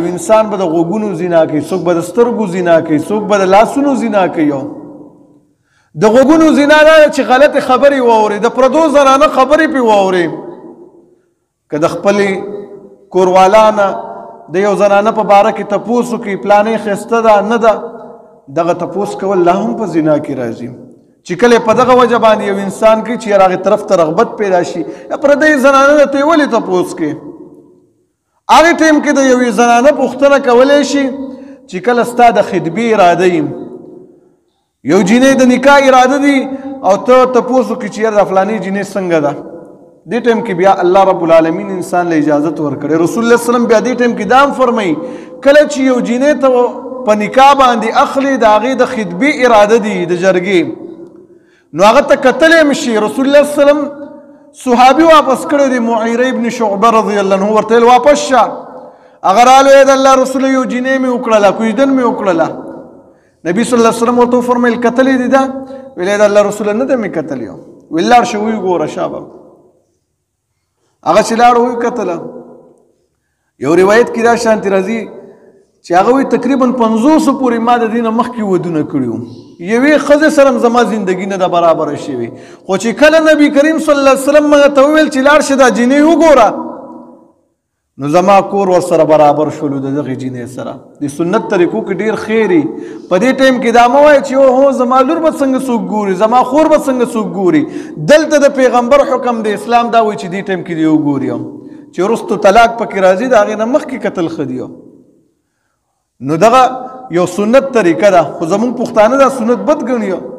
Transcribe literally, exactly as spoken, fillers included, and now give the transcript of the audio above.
یو انسان به د غوږونو زنا کوي، څوک به د سترګو زنا کوي، څوک به د لاسونو زنا کوي. د غوږونو زنا دا چې غلط خبرې واوري، د پردو زنانه خبرې پې واوري. که د خپلې کوروالانه د یو زنانه په باره کې تپوس وکړي پلانې ښایسته ده نه ده، دغه تپوس کول لا هم په زنا کې راځي. چې کله په دغه وجه باندې یو انسان کوي چې هغې طرف ته رغبت پیدا شي، یا پردۍ زنانه ده ته یې ولې تپوس کوي؟ هغې ټایم کې د یوې زنانه پوښتنه کولی شي چې کله ستا د خطبې اراده وي، یو جینۍ د نکاح اراده دي او ته تپوس وکړي چې یاره د فلانۍ جینۍ څنګه ده. دې ټایم کې بیا الله رب العالمین انسان له اجازت ورکړی. رسول الله صلی الله علیه وسلم بیا دې ټایم کې دا هم فرمایي کله چې یو جینۍ ته په نکاح باندې اخلي د هغې د خطبې اراده دي د جرګې، نو هغه ته کتلی هم شي. رسول الله صلی الله علیه وسلم صحابي واپس کړی دی، معیره ابن شعبه رضی الله عنه، ورته ویل واپس شه. هغه راغلی د الله رسول یو جینۍ مې وکړله، کوژدن مې وکړله. نبي صلی الله علیه وسلم ورته وفرمیل کتلی دی ده؟ ویل د الله رسوله نه ده مې کتلی. ویل لاړ شه ویې ګوره شابه. هغه چې لاړ ویې کتله. یو روایت کې دا شانتې راځي چې هغه وایي تقریبا پنځوسو پورې ما د دې نه مخکې ودونه کړي وو، یوې ښځې سره هم زما زندګي نه ده برابره شوې. خو چې کله نبي کریم صلی الله علیه وسلم ماته ته وویل چې لاړ شه دا جینۍ وګوره، نو زما کور ورسره برابر شولو د دغې جینۍ سره. د سنت طریقو کې ډېر خیر په دې ټایم کې دا مه وایه چې هو زما لور به څنګه څوک ګوري، زما خور به څنګه څوک ګوري. دلته د پیغمبر حکم د اسلام دا وایي چې دې ټایم کې دې وګوري، چې وروستو طلاق پکې راځي د هغې نه مخکې کتل ښه دي. نو دغه یو سنت طریقه ده، خو زمونږ پښتانه دا سنت بد ګڼي.